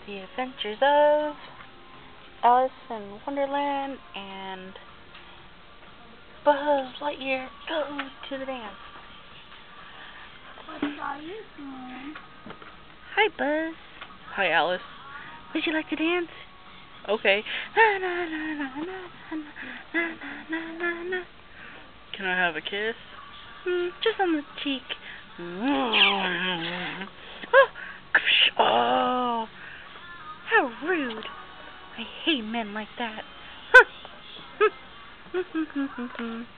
The Adventures of Alice in Wonderland and Buzz Lightyear Go to the Dance. What are you doing? Hi, Buzz. Hi, Alice. Would you like to dance? Okay. Na na na na na na na na na na. Can I have a kiss? Just on the cheek. Oh, how rude. I hate men like that.